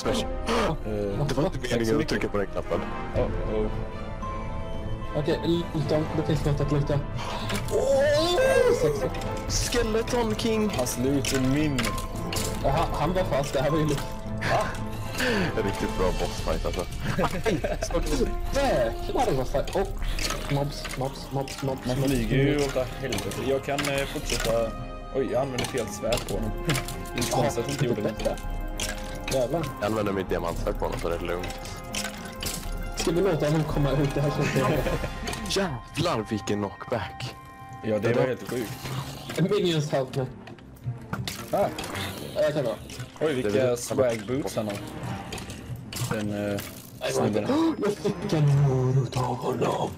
Flash. Det var inte meningen att trycka på den knappen. Okej, luta. Det finns något att luta. Sexigt. Skeleton King. Hans loot är min. Han var fast, det här var ju lite... En riktigt bra bossfight alltså. Jäklar, det var fast. Mobs. Man flyger ju åt helvete. Jag kan fortsätta... Oj, jag använder fel svärd på honom. Det är konstigt att jag inte gjorde det. Jävlar. Jag använder mitt diamantsvärd på honom så det är lugnt. Ska vi låta honom komma ut? Det här känns Jävlar vilken knockback. Ja, det var helt sjukt. Minions help me. Jag kan då. Oj, vilka swag boots han har. Den snubben. Jag fick en morot av honom.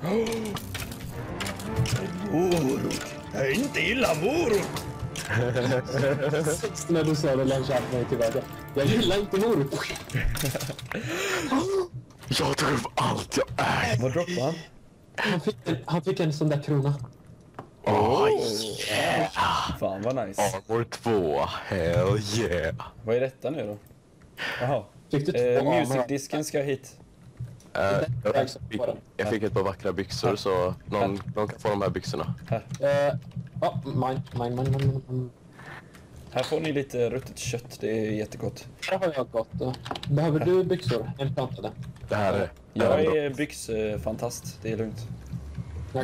Morot? Jag är inte illa morot. När du sa det länge mig tillbaka. Jag gillar inte morot. Jag tog upp allt jag äger. Vad droppade han? Han fick en sån där krona. Yeah. Fan vad nice. Armor 2, hell yeah. Vad är detta nu då? Jaha. Fick du två Music-disken ska hit. Jag fick ett par vackra byxor så någon kan få de här byxorna. Mine. Här får ni lite ruttet kött, det är jättegott. Här har jag gått. Behöver du byxor? En plantade. Det här är... Jag är byxfantast, det är lugnt. Okay.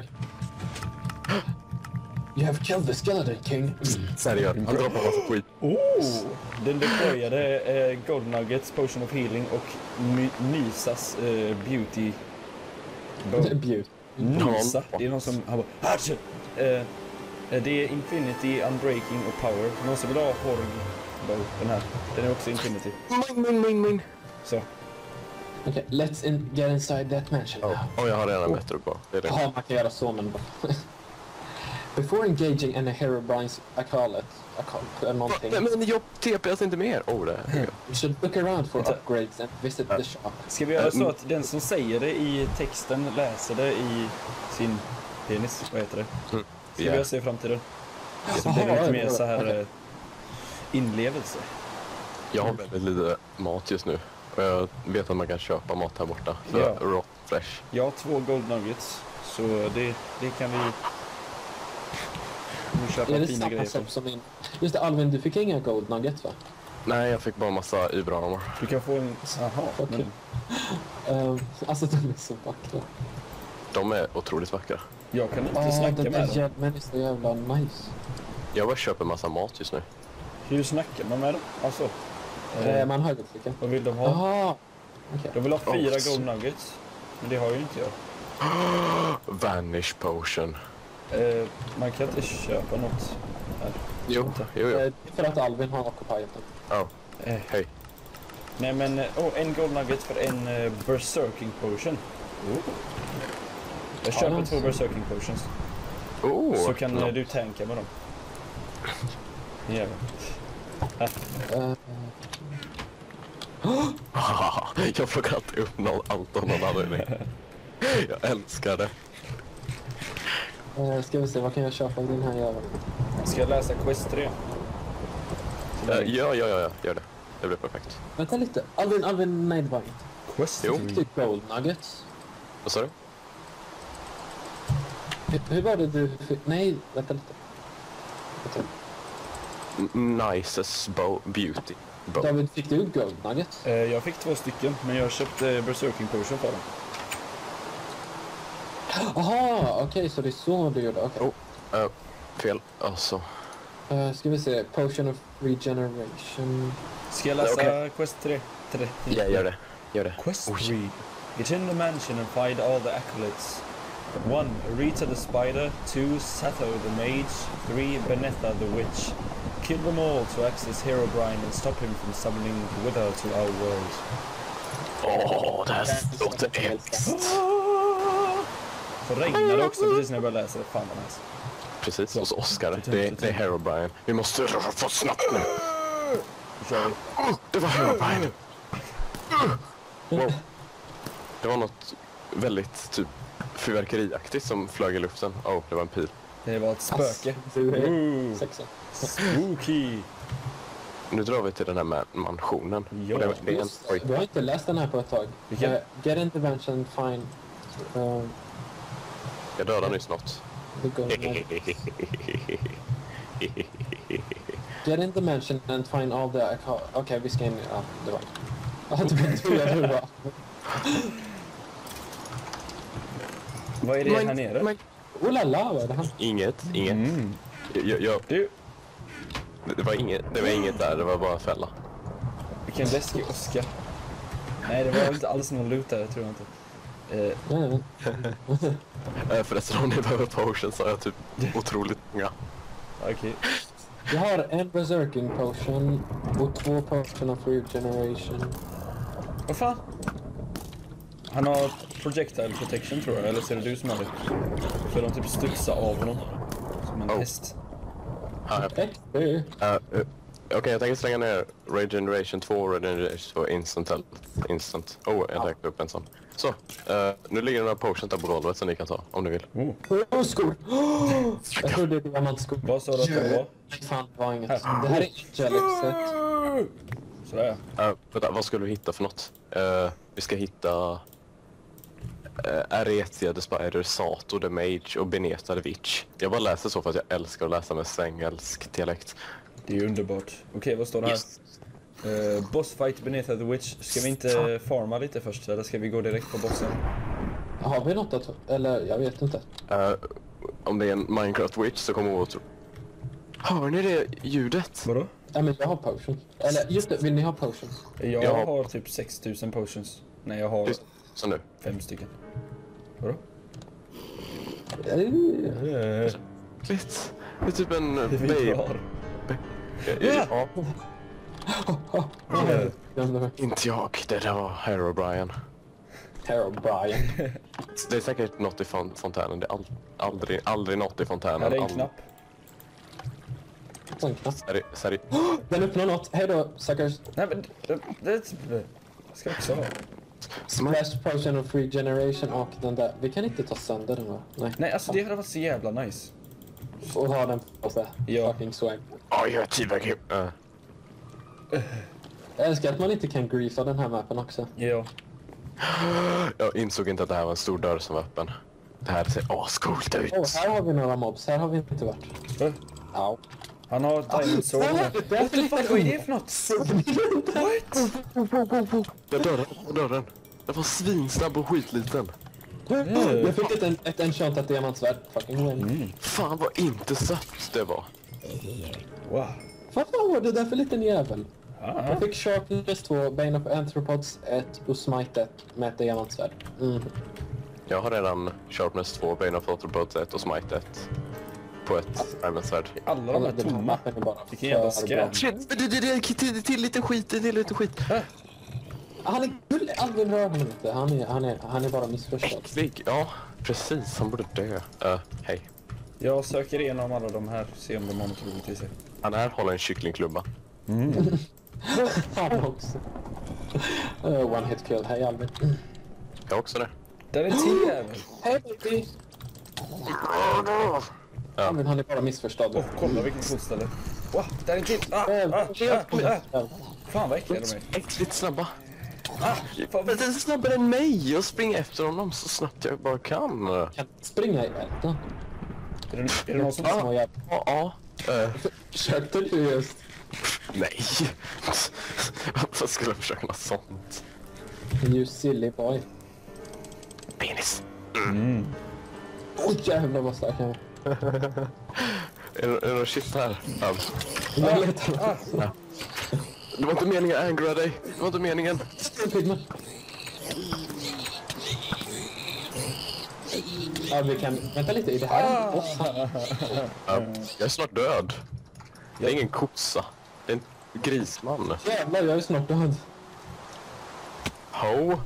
You have killed the skeleton king. Seriöst, han droppar massa skit. Den deployade Gold Nuggets, Potion of Healing och Nysas Beauty Bow. Nysa, det är någon som... Han bara, det är Infinity, Unbreaking och Power. Någon som vill ha Horg Bow, den här. Den är också Infinity. Min. Så. Okay, let's get inside that mansion now. Jag har redan bättre på. Ja, man kan göra så, men... Before engaging any Herobrine's Akalet någonting... Men jag TPS inte mer. You should look around for upgrades and visit the shop. Ska vi göra så att den som säger det i texten läser det i sin penis? Vad heter det? Ska vi göra så i framtiden? Så blir det lite mer så här inlevelse. Jag har väldigt lite mat just nu. Och jag vet att man kan köpa mat här borta. Så raw fresh. Jag har 2 Gold Nuggets. Så det kan vi... Nu köpa fina grejer på. Som in... Just det, Alvin, du fick inga Gold Nuggets, va? Nej, jag fick bara massa Ibra-armor. Du kan få en... Jaha, okay. Alltså, de är så vackra. De är otroligt vackra. Jag kan inte snacka med dem. Men det är så jävla nice. Jag bara köper massa mat just nu. Hur snackar man med dem? Alltså... man högerklickar. Vad vill de ha? Aha. Okay. De vill ha 4 Gold Nuggets. Men det har ju inte jag. Vanish potion. Man kan inte köpa något här. Jo. För att Alvin har occupied den. Hej. Nej men, en Gold Nugget för en Berserking Potion. Jag köper 2 Berserking Potions. Så kan du tanka med dem. Jävlar. Jag plockar alltid upp allt av någon anledning. Jag älskar det. Ska vi se, vad kan jag köpa i den här jäveln? Ska jag läsa Quest 3? Ja, gör det. Det blir perfekt. Vänta lite. Alvin, nej det var inte. Quest 3? Typ Gold Nuggets. Vad sa du? Hur var det du fick? Nej, vänta lite. Nicest beauty. David, fick du Gold Nuggets? Jag fick 2 stycken, men jag köpte Berserking Potion för dem. Aha, okej, så det är så du gjorde. Okay. Fel, alltså. Ska vi se, Potion of Regeneration. Ska jag läsa Quest 3? Ja, gör det. Quest 3. Get in the mansion and find all the acolytes. 1. Rita the Spider. 2. Sato the Mage. 3. Benetta the Witch. Kill them all to access Herobrine and stop him from summoning the Wither to our world. Det här låter episkt. Så regnade också precis när jag började läsa det. Fan vad nice. Precis, hos Oscar. Det är Herobrine. Vi måste få snabbt nu. Det var Herobrine. Wow. Det var något väldigt typ fyrverkeriaktigt som flög i luften. Det var en pil. Det var ett spöke. Du är sexa. Spooky. Nu drar vi till den här mansionen. Ja, Och det är en... Oj. Du har inte läst den här på ett tag. Vilken? Get intervention, find... Jag dödade nyss något. the golden... Get in dimension and find all the... Okej, vi ska in... Ja, det var... Ja, det tror jag det var. Vad är det här nere? Oh la la, vad är det här? Inget. Mm. Du. Det var inget där, det var bara en fälla. Vilken läskig åska. Nej, det var inte alls någon loot där, jag tror inte. Förresten, om ni behöver potion så har jag typ otroligt många. Okej. Jag har en berserking potion och 2 potion of regeneration. Vad fan? Han har projectile protection tror jag, eller ser det du som har det? För de typ studsar av honom. Som en häst. XP. Okej, jag tänker slänga ner Regeneration 2 och Regeneration 2 instant. Jag räknar upp en sån. Så, nu ligger det några potions där på golvet som ni kan ta, om ni vill. Skor! Jag tror det är diamantskor. Vad sa du att det var? Fan, det var inget. Det här är Angelixet. Sådär. Vänta, vad skulle vi hitta för något? Vi ska hitta... Aretia the Spider, Sato the Mage och Beneta the Witch. Jag bara läser så för att jag älskar att läsa med svengelsk dialekt. Det är underbart. Okej, vad står det här? Yes. Boss fight Beneta the Witch. Ska vi inte farma lite först, eller ska vi gå direkt på bossen? Har vi något att... Eller, jag vet inte. Om det är en Minecraft Witch så kommer hon. Hör ni det ljudet? Vadå? Ja, men jag har potion. Eller, just det, vill ni ha potion? Jag har typ 6000 potions. Nej, jag har Så nu. 5 stycken. Vadå? Litt. Det är typ en Det är vi baby. har. Ja, inte jag. Det där var Herobrine. Brian. Det är säkert något i fontänen. Det är aldrig något i fontänen. Här är en knapp. Sån knapp. Seri. Den öppnar något. Hej då, suckers. Nej, men det ska jag också ha. Splash potion of regeneration och den där. Vi kan inte ta sönder den, va? Nej, alltså det hade varit så jävla nice. Och ha den på sig. Ja. Fucking swag. Jag är tyvärr. Jag älskar att man inte kan griefa den här mappen också. Ja. Jag insåg inte att det här var en stor dörr som var öppen. Det här ser ascoolt ut. Här har vi några mobs. Här har vi inte varit. Au. Han har Diamond Sword. What the fuck, vad är det för något? What? Dörren. Den var svinsnabb och skitliten. Jag fick ett enchantat diamantsvärd. Fucking win. Fan vad inte sött det var. Wow. Vad fan var det där för liten jävel? Ah. Jag fick Sharpness 2, Bane of Anthropods 1 och Smite 1 med ett diamantsvärd. Jag har redan Sharpness 2, Bane of Arthropods 1 och Smite 1 på ett diamondsvärd. Alla de här tomma. Vilken jävla skräp. Det är till lite skit. Han är gullig. Alvin rör honom inte. Han är bara missförstådd. Äcklig. Ja, precis. Han borde dö. Hej. Jag söker igenom alla de här, se om de har något roligt i sig. Han här håller en kycklingklubba. Han också. One hit kill. Hej Alvin. Jag också det. Där är en till jävel. Hej baby. Alvin, han är bara missförstådd. Kolla vilken coolt ställe. Wow, där är en till. Fan vad äckliga de är. Äckligt snabba. Men den är snabbare än mig. Jag springer efter honom så snabbt jag bara kan. Kan springa i elden. Är det någon som... Små jävlar. Ja. Försökte du just? Nej. Varför skulle jag försöka något sånt? You silly boy. Penis. Jävlar vad stark han är. Är det något shit här? Jag letar. Det var inte meningen att angra dig. Det var inte meningen. Pigman. Ja, vi kan... Vänta lite, är det här en boss? Jag är snart död. Det är ingen kossa. Det är en grisman. Jävlar, jag är snart död. Ho.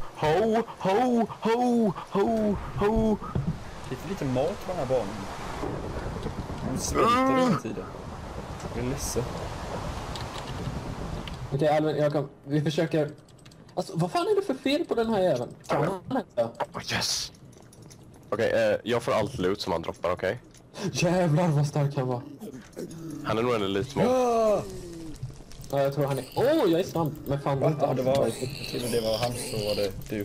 Det är lite mat på den här banan. Han svälter hela tiden. Jag är ledsen. Okej, Alvin, vi försöker... Alltså, vad fan är det för fel på den här jäveln? Kan han inte? Yes. Okej, jag får allt loot som han droppar, okej? Jävlar vad stark han var. Han är nog en elitmob. Ja, jag tror han är... Åh, jag är snabb. Men fan, Va? inte Ja, det var... Jag trodde det var han, så var det du.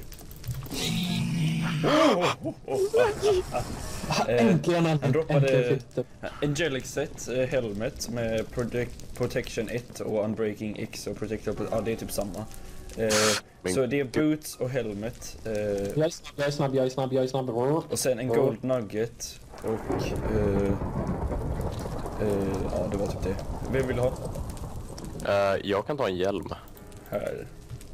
Äntligen, Han droppade äntligen fick det. Angelic Set, Helmet med Protection 1 och Unbreaking X och Protector... Ja, det är typ samma. Så det är Boots och Helmet. Jag är snabb. Och sen en Gold Nugget och... ja, det var typ det. Vem vill ha? Jag kan ta en hjälm. Här.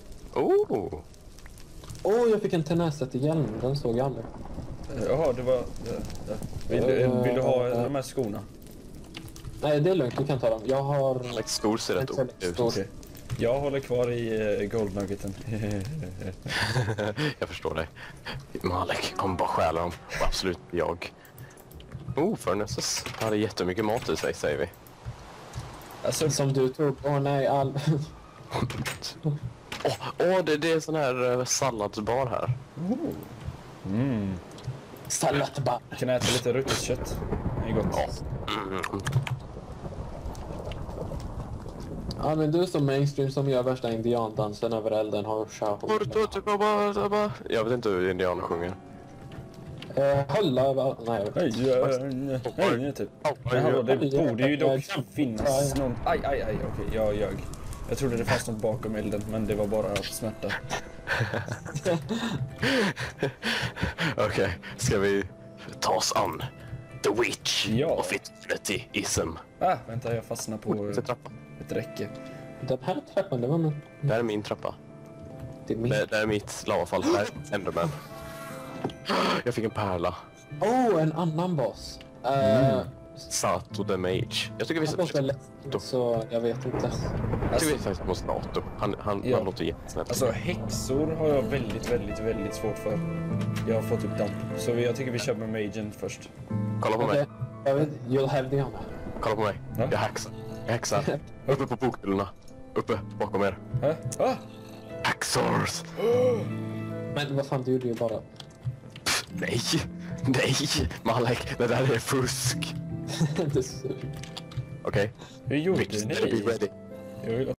Jag fick en tenäset i hjälm. Den såg jag aldrig. Jaha, det var... Vill du ha de här skorna? Nej, det är lugnt. Du kan ta dem. Jag har... Alex skor ser rätt ut. Okej. Jag håller kvar i Gold Nuggeten. Jag förstår dig. Malek kommer bara stjäla dem. Och absolut jag. Furnaces. Det hade jättemycket mat i sig, säger vi. Alltså, Som du tror. Nej, Det är sån här salladsbar här. Salatbar. kan jag äta lite ruttet kött? Det är gott. Ja, men du är så mainstream som gör värsta indiandansen över elden har Shaho. Jag vet inte hur indianer sjunger. Hålla... Nej, jag vet inte. Hej, typ. Jaha, det borde ju dock finnas någon... Aj, okej, jag ljög. Jag trodde det fanns något bakom elden, men det var bara smärta. Okej, ska vi ta oss an The Witch Ja. of Infinity-ism? Vänta, jag fastnar på ett räcke. Den här trappan, det var min... Det här är min trappa. Det är min... Det är mitt lavafall. Det här är Enderman. Jag fick en pärla. En annan boss. Sato the Mage. Jag tycker vi Han ska låter lätt, så jag vet inte. Jag tycker vi faktiskt måste Sato. Han låter jättesnällt. Alltså häxor har jag väldigt svårt för. Jag har fått upp dem. Så jag tycker vi kör med Magen först. Kolla på mig. Okej, jag vet, you'll have the honor. Kolla på mig. Ja. Jag häxar. Uppe på bokhyllorna. Uppe bakom er. Haxors! Men vad fan, du gjorde ju bara... Nej! Malek, det där är fusk. Det är så... Okej. Hur gjorde Bitch, ni? better be ready. Jag vill